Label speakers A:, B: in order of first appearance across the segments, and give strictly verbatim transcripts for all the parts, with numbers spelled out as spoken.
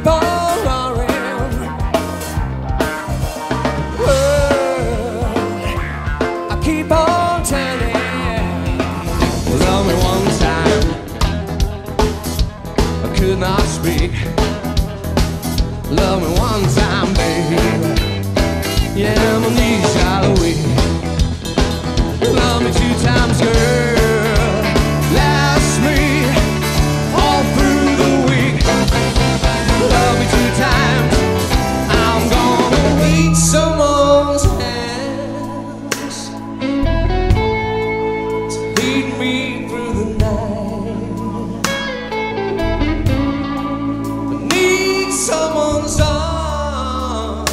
A: on worrying. World, I keep on turning. Love me one time, I could not speak. Love me one time, baby. Yeah, my knees are weak. Love me two times, girl. Last me all through the week. Love me two times. I'm gonna need someone's hands to lead me through the night. I need someone's arms.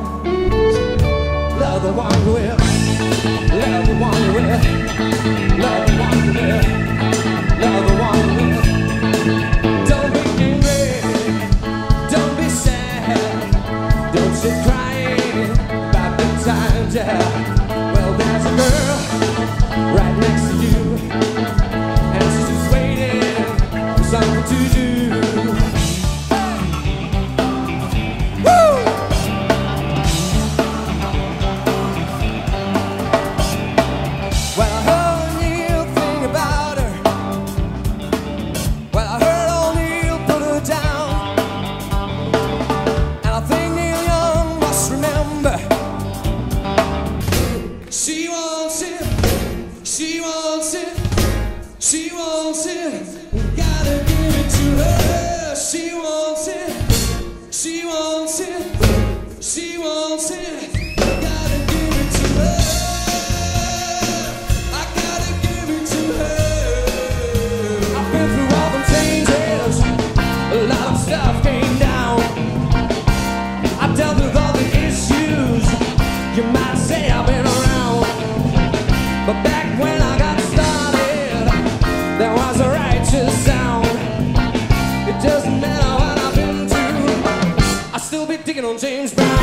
A: Love the one with. Love the one you're with. Love the one you're with. Love the one you're with. Don't be angry. Don't be sad. Don't sit crying about the times, yeah. Well, there's a girl right next to you, and she's just waiting for something to do. Woo! Well, I heard a new thing about her. Well, I heard old Neil put her down, and I think Neil Young must remember. She wants it, she wants it, she wants it. We gotta give it to her. She wants it, she wants it, she wants it. We gotta give it to her. Stuff came down. I've dealt with all the issues. You might say I've been around, but back when I got started, there was a righteous sound. It doesn't matter what I've been through, I'll still be digging on James Brown.